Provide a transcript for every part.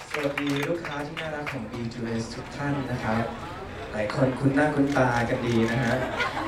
สวัสดีลูกค้าที่น่ารักของ B2S ทุกท่านนะครับ หลายคนคุ้นหน้าคุ้นตากันดีนะฮะ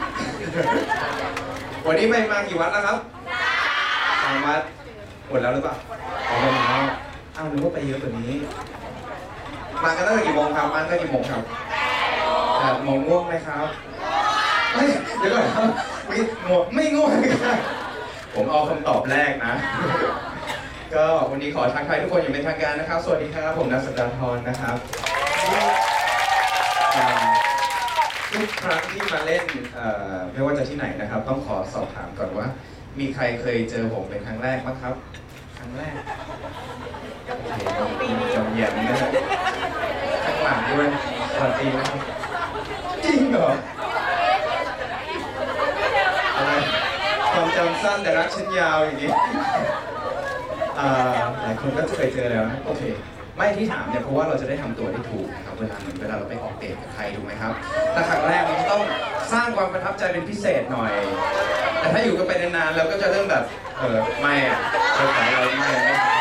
วันนี้ไปมากี่วัดแล้วครับ3 วัดหมดแล้วหรือเปล่าอ๋อหมดแล้วอ้าวนึกว่าไปเยอะกว่านี้ มากันตั้งแต่กี่โมงครับ มาตั้งแต่กี่โมงครับ8 โมงง่วงไหมครับเดี๋ยวก่อนครับไม่ง่วงครับผมเอาคำตอบแรกนะ ก็วันนี้ขอทักทายทุกคนอย่างเป็นทางการนะครับ สวัสดีครับผมนักสัปดาห์ทรนะครับทุกครั้งที่มาเล่นไม่ว่าจะที่ไหนนะครับ ต้องขอสอบถามก่อนว่า มีใครเคยเจอผมเป็นครั้งแรกบ้างครับ ครั้งแรกจำเย็นนะครับข้างหลังด้วยสวัสดีนะครับจริงเหรออะไรความจำสั้นแต่รักฉันยาวอย่างนี้หลายคนก็จะเคยเจอแล้วนะโอเคไม่ที่ถามเนี่ยเพราะว่าเราจะได้ทำตัวได้ถูกนะครับเวลาเราไปออกเดทกับใครถูกไหมครับแต่ครั้งแรกมันต้องสร้างความประทับใจเป็นพิเศษหน่อยแต่ถ้าอยู่กันไปนานๆเราก็จะเริ่มแบบไม่อะเจอของเราไม่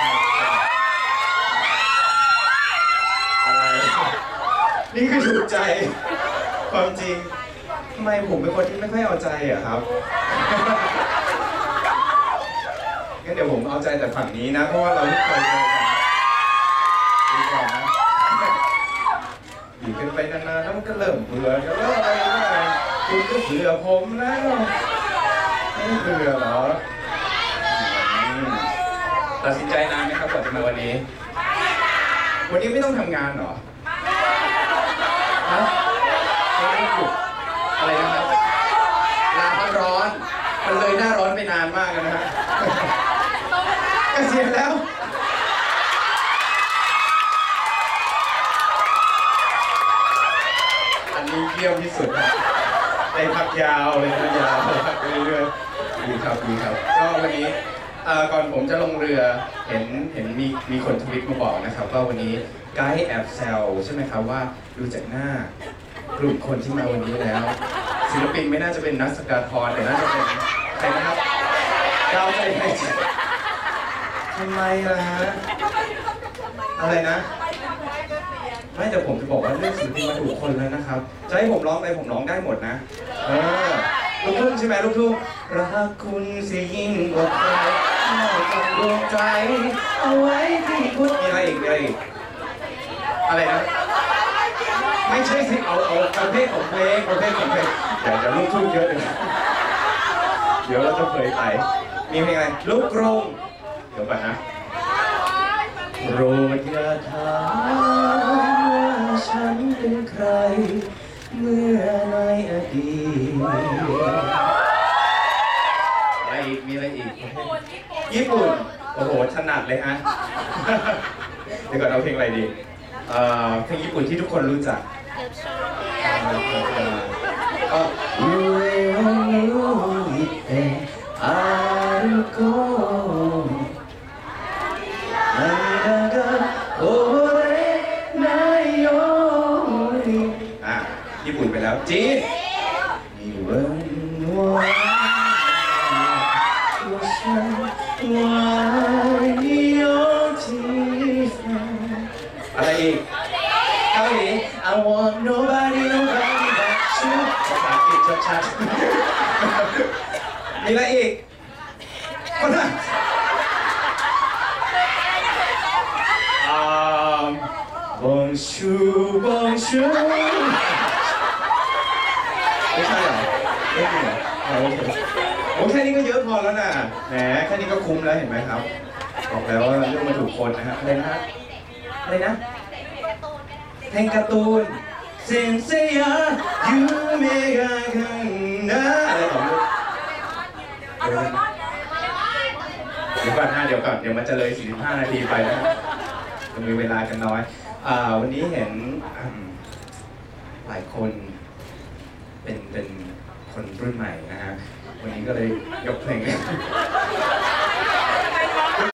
อะไรนี่คือถูกใจความจริงทำไมผมเป็นคนที่ไม่ค่อยเอาใจอะครับงั้นเดี๋ยวผมเอาใจแต่ฝั่งนี้นะเพราะว่าเราไม่เคยเจอกันดีกว่านะอยู่กันไปนานๆแล้วมันก็เริ่มเบื่อกันแล้วอะไรนะคุณก็เบื่อผมแล้วไม่เบื่อหรอตัดสินใจนานไหมครับกว่าจะมาวันนี้ไม่ต้องทำงานหรอฮะไม่ต้องหยุดอะไรนะครับลาพักร้อนมันเลยหน้าร้อนไปนานมากนะฮะเกษียณแล้วอันนี้เยี่ยมที่สุดได้พักยาวเลยพักยาวพักไปเรื่อยๆดีครับก็วันนี้ก่อนผมจะลงเรือเห็นมีคนทวิตมาบอกนะครับว่าวันนี้ไกด์แอบแซวใช่ไหมครับว่าดูจากหน้ากลุ่มคนที่มาวันนี้แล้วศิลปินไม่น่าจะเป็นนักสักดาทรแต่น่าจะเป็นใครนะครับเราใจใครทำไมล่ะฮะอะไรนะไม่แต่ผมจะบอกว่าเรื่องศิลปินมาถูกคนแล้วนะครับจะให้ผมร้องอะไรผมร้องได้หมดนะลูกทุ่งใช่ไหมลูกทุ่งรักคุณเสียยิ่งกว่าใครมอบกับดวงใจเอาไว้ที่คุณมีอะไรอีกอะไรนะไม่ใช่สิเอาประเภทของเพลงอย่าลูกทุ่งเยอะเลยเดี๋ยวเราจะเผยไปมีเพลงอะไรลูกกรงเดี๋ยวก่อนนะโปรดอย่าถามว่าฉันเป็นใครเมื่อในอดีตอะไรอีกมีอะไรอีกญี่ปุ่นโอ้โหถนัดเลยฮะเดี๋ยวก่อนเอาเพลงอะไรดีเพลงญี่ปุ่นที่ทุกคนรู้จักญี่ปุ่นไปแล้วจีนอะไรอีกเกาหลี I want nobody but you ภาษาอังกฤษชัดๆมีอะไรอีกคนละBonjour ไม่ใช่เหรอไม่ใช่เหรอโอเคแค่นี้ก็เยอะพอแล้วนะแหมแค่นี้ก็คุ้มแล้วเห็นไหมครับบอกแล้วว่าเรื่องมาถูกคนนะฮะอะไรนะเพลงการ์ตูนเซนเซียยูเมกะคังนะอะไรต่อเดี๋ยวก่อนเดี๋ยวมันจะเลย45 นาทีไปแล้วมันมีเวลากันน้อยวันนี้เห็นหลายคนเป็นคนรุ่นใหม่นะฮะวันนี้ก็เลยยกเพลง